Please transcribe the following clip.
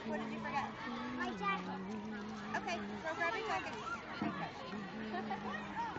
What did you forget? My jacket. Okay, go grab your jacket. Okay.